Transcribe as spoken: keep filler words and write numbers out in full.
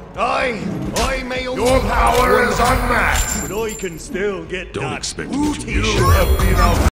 I, I may only Your have power one is unmatched. but I can still get Don't that expect me to booty You shot. have been out.